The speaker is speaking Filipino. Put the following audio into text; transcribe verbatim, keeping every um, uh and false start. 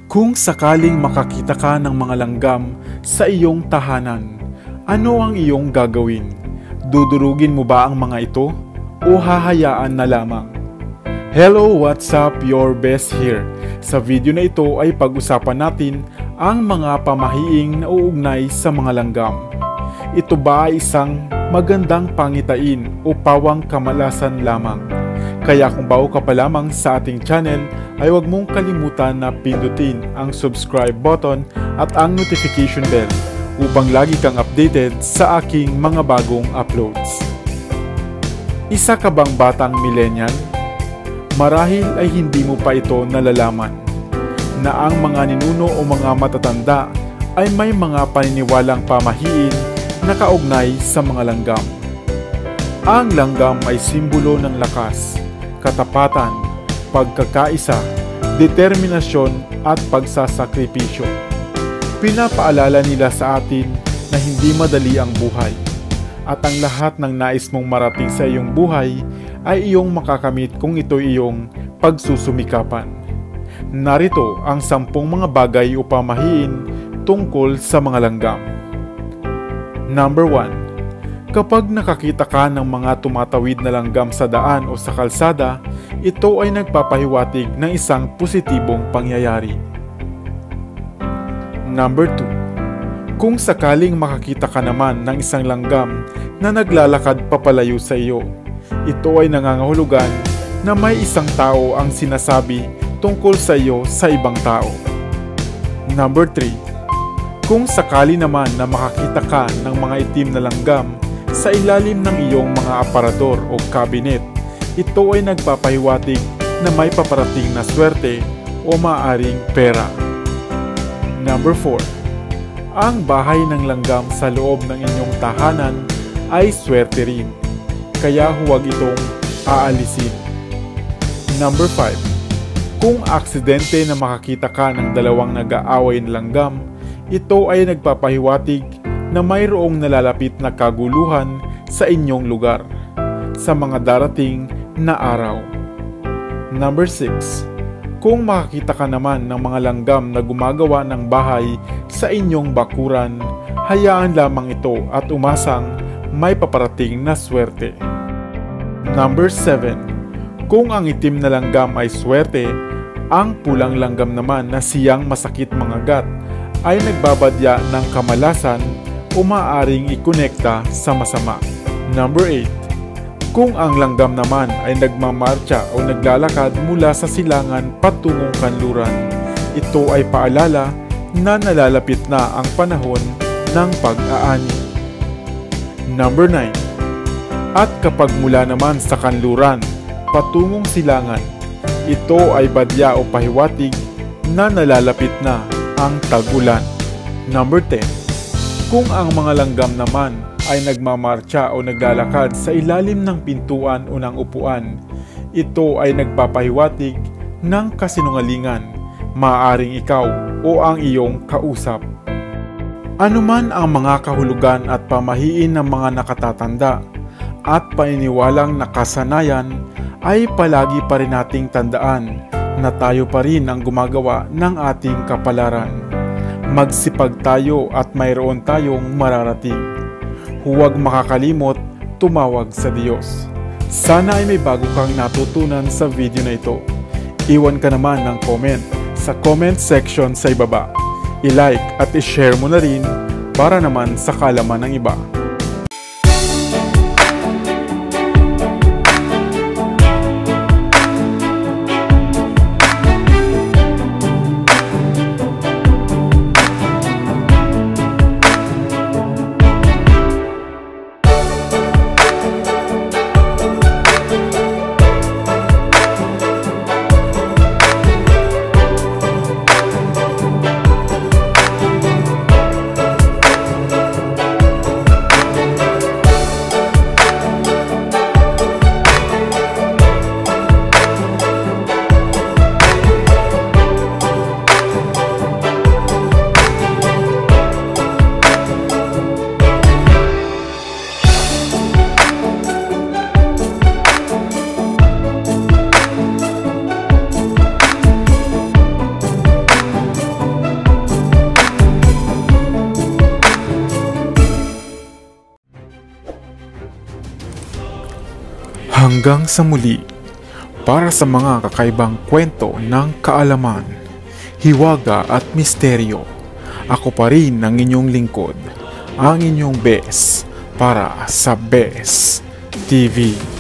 Kung sakaling makakita ka ng mga langgam sa iyong tahanan, ano ang iyong gagawin? Dudurugin mo ba ang mga ito o hahayaan na lamang? Hello, what's up? Your best here. Sa video na ito ay pag-usapan natin ang mga pamahiing nauugnay sa mga langgam. Ito ba ay isang magandang pangitain o pawang kamalasan lamang? Kaya kung bago ka pa lamang sa ating channel, ay huwag mong kalimutan na pindutin ang subscribe button at ang notification bell upang lagi kang updated sa aking mga bagong uploads. Isa ka bang batang millennial? Marahil ay hindi mo pa ito nalalaman na ang mga ninuno o mga matatanda ay may mga paniniwalang pamahiin na kaugnay sa mga langgam. Ang langgam ay simbolo ng lakas, katapatan, pagkakaisa, determinasyon at pagsasakripisyo. Pinapaalala nila sa atin na hindi madali ang buhay at ang lahat ng nais mong marating sa iyong buhay ay iyong makakamit kung ito iyong pagsusumikapan. Narito ang sampung mga bagay o pamahiin tungkol sa mga langgam. Number one. Kapag nakakita ka ng mga tumatawid na langgam sa daan o sa kalsada, ito ay nagpapahiwatig ng isang positibong pangyayari. Number two. Kung sakaling makakita ka naman ng isang langgam na naglalakad papalayo sa iyo, ito ay nangangahulugan na may isang tao ang sinasabi tungkol sa iyo sa ibang tao. Number three. Kung sakali naman na makakita ka ng mga itim na langgam sa ilalim ng iyong mga aparador o cabinet, ito ay nagpapahiwatig na may paparating na swerte o maaaring pera. Number four. Ang bahay ng langgam sa loob ng inyong tahanan ay swerte rin, kaya huwag itong aalisin. Number five. Kung aksidente na makakita ka ng dalawang nag-aaway na langgam, ito ay nagpapahiwatig na mayroong nalalapit na kaguluhan sa inyong lugar sa mga darating na araw. Number six. Kung makakita ka naman ng mga langgam na gumagawa ng bahay sa inyong bakuran, hayaan lamang ito at umasang may paparating na swerte. Number seven. Kung ang itim na langgam ay swerte, ang pulang langgam naman na siyang masakit mangagat ay nagbabadya ng kamalasan o maaaring ikonekta sa masama. Number eight. Kung ang langgam naman ay nagmamarcha o naglalakad mula sa silangan patungong kanluran, ito ay paalala na nalalapit na ang panahon ng pag-aani. Number nine. At kapag mula naman sa kanluran patungong silangan, ito ay badya o pahiwatig na nalalapit na ang tag-ulan. Number ten. Kung ang mga langgam naman ay nagmamarcha o naglalakad sa ilalim ng pintuan o ng upuan, ito ay nagpapahiwatig ng kasinungalingan, maaaring ikaw o ang iyong kausap. Anuman ang mga kahulugan at pamahiin ng mga nakatatanda at paniniwalang nakasanayan, ay palagi pa rin nating tandaan na tayo pa rin ang gumagawa ng ating kapalaran. Magsipag tayo at mayroon tayong mararating. Huwag makakalimot tumawag sa Diyos. Sana ay may bago kang natutunan sa video na ito. Iwan ka naman ng comment sa comment section sa ibaba. I-like at i-share mo na rin para naman sa kaalaman ng iba. Hanggang sa muli, para sa mga kakaibang kwento ng kaalaman, hiwaga at misteryo, ako pa rin ang inyong lingkod, ang inyong Bes para sa Bes T V.